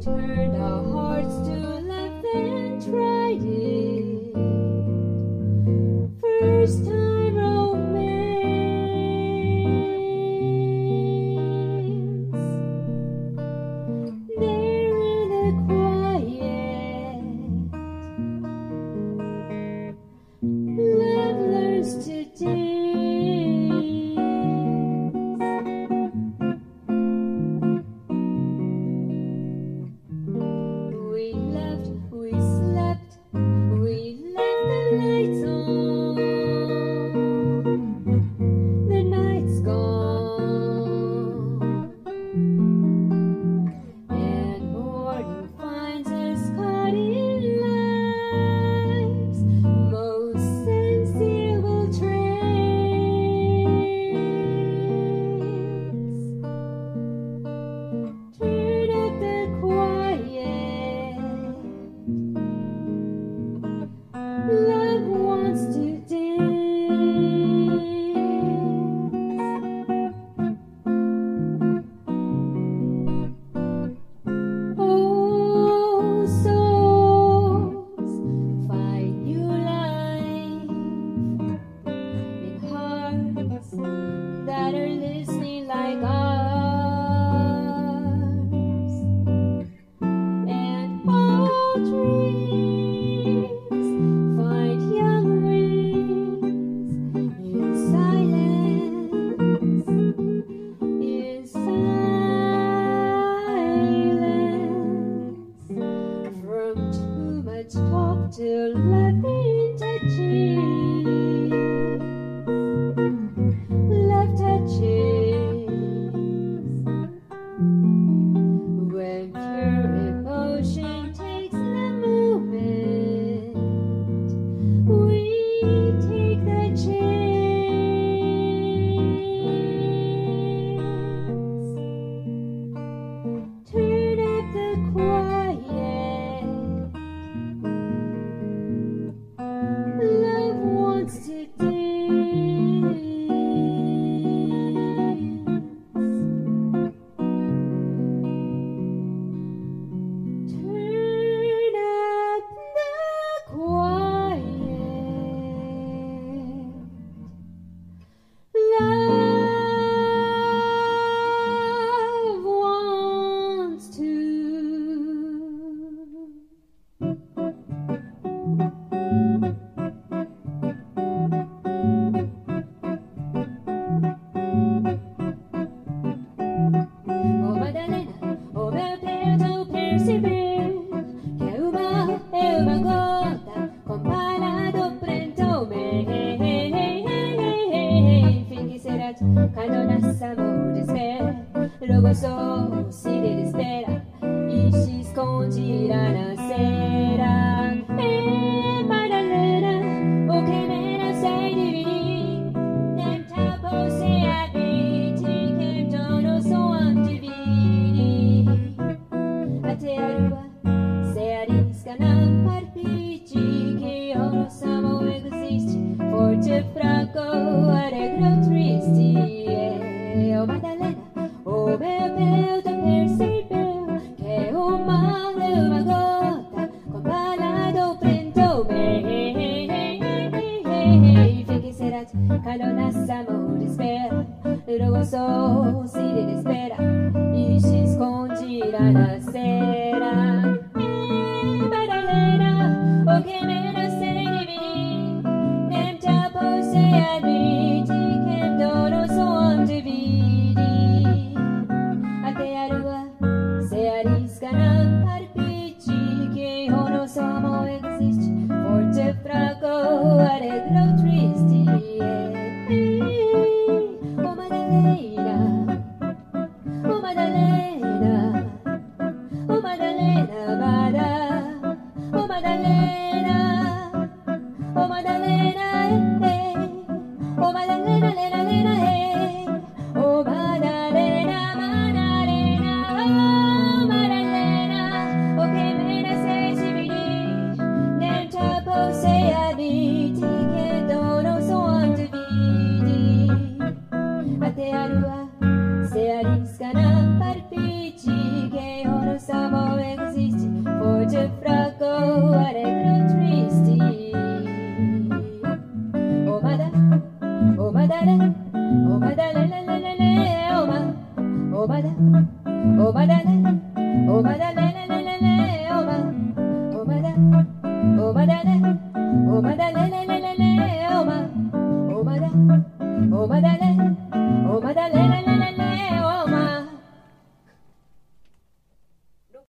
turned our hearts to love and tried it. First time romance. There in the quiet, love learns to dance. We laughed, we slept, we left the lights on. The night's gone, and morning finds us caught in life's most sensible trance. Turn up the quiet, love wants to dance. Oh, souls, find new life in hearts that are listening like ours, and all dreams find young wings in silence, in silence. From too much talk to loving touching, love touches. When pure emotion takes the moment, we take the chance. Turn up the quiet, love wants to dance. Turn up the quiet, love wants to. Oh Madalena, oh meu Deus, perceber que uma gota comparado prendeu-me. Fingi será quando nosso amor espera, logo só se desespera e se esconderá na cera. Madalena, o que menos sei dividir, nem tapo se habite, que dono sou dividi. Até a lua se arrisca na palpite, que o nosso amor existe, forte, fraco, alegre ou triste. Oh Madalena, oh meu Deus, tu percebeu que uma gota com balado prendeu-me. Fique será quando nosso amor espera, logo só se desespera e se esconderá na cera. Madalena, o que menos sei dividir, nem tapo se admite, que dono sou dividi. Até a lua se arrisca na palpite, que o nosso amor existe, forte, fraco, alegre ou triste. Oh Madalena, oh Madalena, oh Madalena. da ne ne ne ne ne o ma da ne o ma da ne ne ne ne ne o ma da